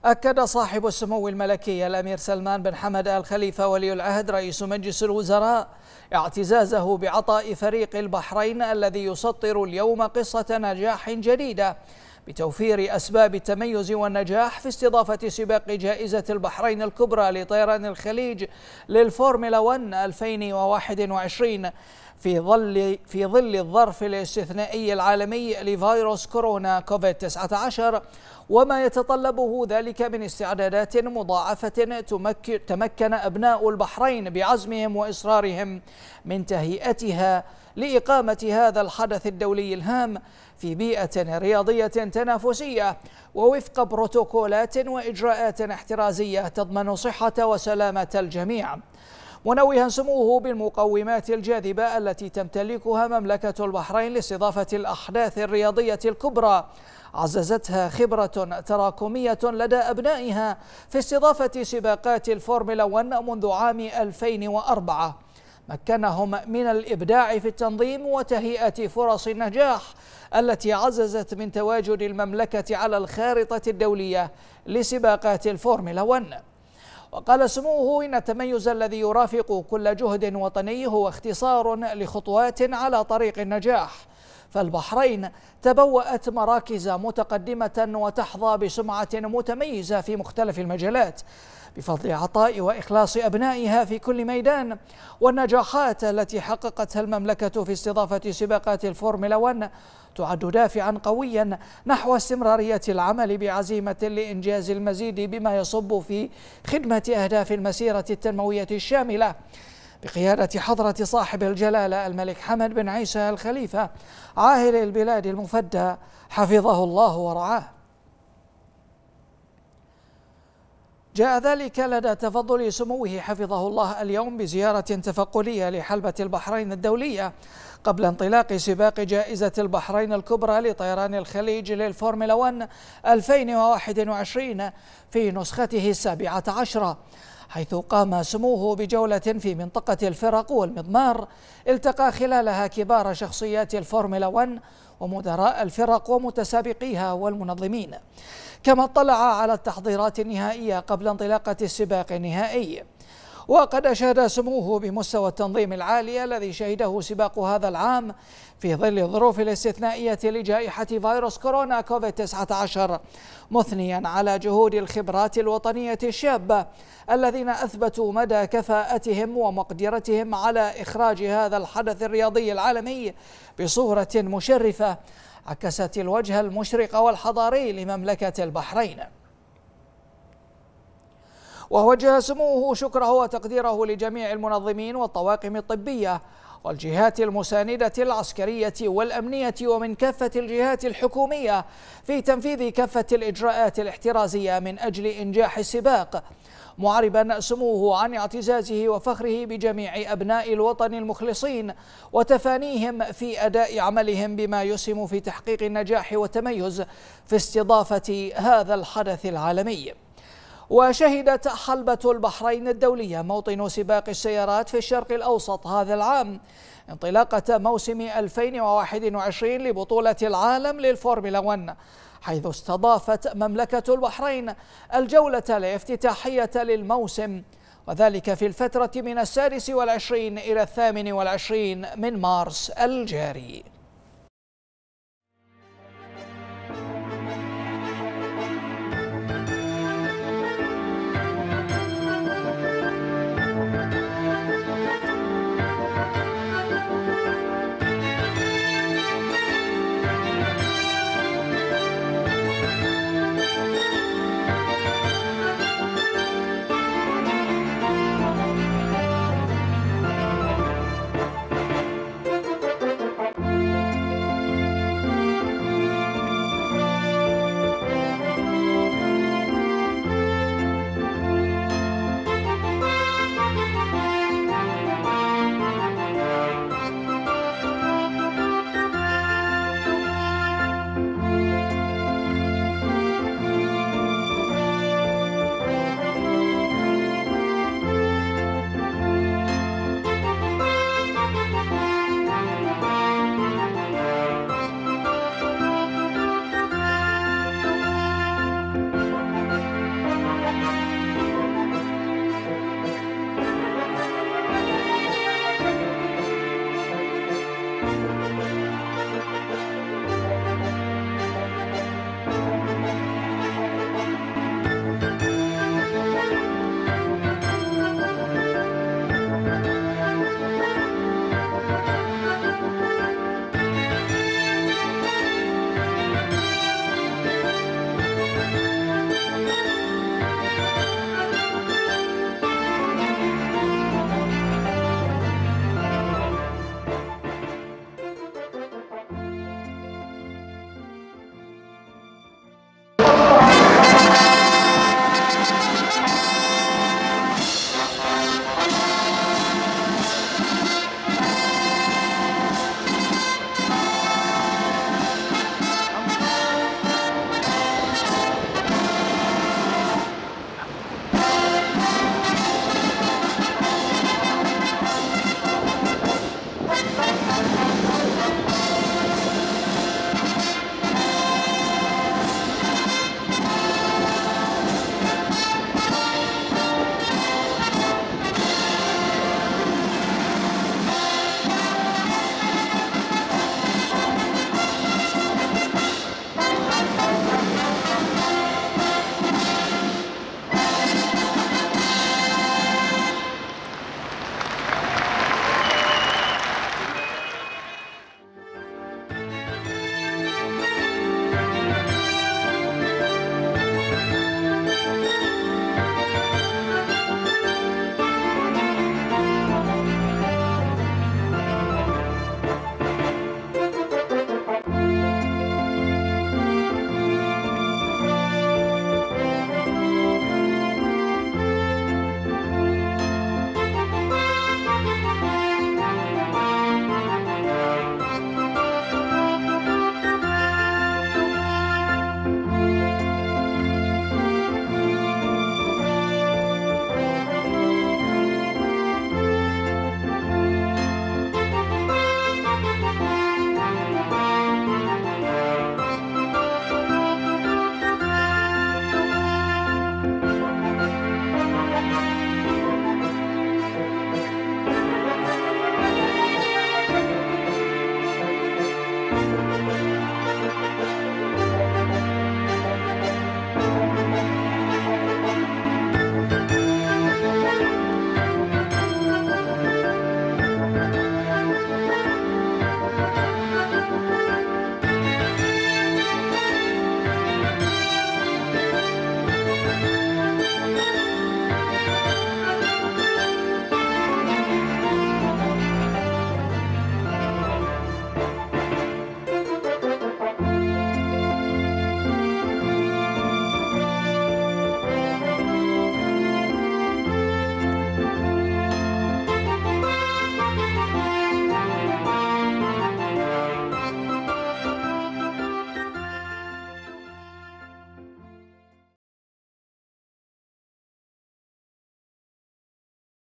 أكد صاحب السمو الملكي الأمير سلمان بن حمد آل خليفة ولي العهد رئيس مجلس الوزراء اعتزازه بعطاء فريق البحرين الذي يسطر اليوم قصة نجاح جديدة بتوفير أسباب التميز والنجاح في استضافة سباق جائزة البحرين الكبرى لطيران الخليج للفورمولا 1 2021 في ظل الظرف الاستثنائي العالمي لفيروس كورونا كوفيد-19 وما يتطلبه ذلك من استعدادات مضاعفة تمكن أبناء البحرين بعزمهم وإصرارهم من تهيئتها لإقامة هذا الحدث الدولي الهام في بيئة رياضية تنافسية ووفق بروتوكولات وإجراءات احترازية تضمن صحة وسلامة الجميع، منوها سموه بالمقومات الجاذبة التي تمتلكها مملكة البحرين لاستضافة الأحداث الرياضية الكبرى عززتها خبرة تراكمية لدى أبنائها في استضافة سباقات الفورمولا 1 منذ عام 2004 مكنهم من الإبداع في التنظيم وتهيئة فرص النجاح التي عززت من تواجد المملكة على الخارطة الدولية لسباقات الفورمولا 1. وقال سموه إن التميز الذي يرافق كل جهد وطني هو اختصار لخطوات على طريق النجاح، فالبحرين تبوأت مراكز متقدمة وتحظى بسمعة متميزة في مختلف المجالات بفضل عطاء وإخلاص أبنائها في كل ميدان، والنجاحات التي حققتها المملكة في استضافة سباقات الفورمولا 1 تعد دافعا قويا نحو استمرارية العمل بعزيمة لإنجاز المزيد بما يصب في خدمة أهداف المسيرة التنموية الشاملة بقيادة حضرة صاحب الجلالة الملك حمد بن عيسى آل خليفة عاهل البلاد المفدى حفظه الله ورعاه. جاء ذلك لدى تفضل سموه حفظه الله اليوم بزيارة تفقدية لحلبة البحرين الدولية قبل انطلاق سباق جائزة البحرين الكبرى لطيران الخليج للفورمولا 1 2021 في نسخته 17، حيث قام سموه بجولة في منطقة الفرق والمضمار التقى خلالها كبار شخصيات الفورمولا 1 ومدراء الفرق ومتسابقيها والمنظمين، كما اطلع على التحضيرات النهائية قبل انطلاقة السباق النهائي. وقد أشاد سموه بمستوى التنظيم العالي الذي شهده سباق هذا العام في ظل الظروف الاستثنائية لجائحة فيروس كورونا كوفيد-19، مثنيا على جهود الخبرات الوطنية الشابة الذين أثبتوا مدى كفاءتهم ومقدرتهم على إخراج هذا الحدث الرياضي العالمي بصورة مشرفة عكست الوجه المشرق والحضاري لمملكة البحرين. ووجه سموه شكره وتقديره لجميع المنظمين والطواقم الطبية والجهات المساندة العسكرية والأمنية ومن كافة الجهات الحكومية في تنفيذ كافة الإجراءات الاحترازية من أجل إنجاح السباق، معربا سموه عن اعتزازه وفخره بجميع أبناء الوطن المخلصين وتفانيهم في أداء عملهم بما يسهم في تحقيق النجاح والتميز في استضافة هذا الحدث العالمي. وشهدت حلبة البحرين الدولية موطن سباق السيارات في الشرق الأوسط هذا العام انطلاقة موسم 2021 لبطولة العالم للفورمولا 1، حيث استضافت مملكة البحرين الجولة الافتتاحية للموسم، وذلك في الفترة من 26 إلى 28 من مارس الجاري.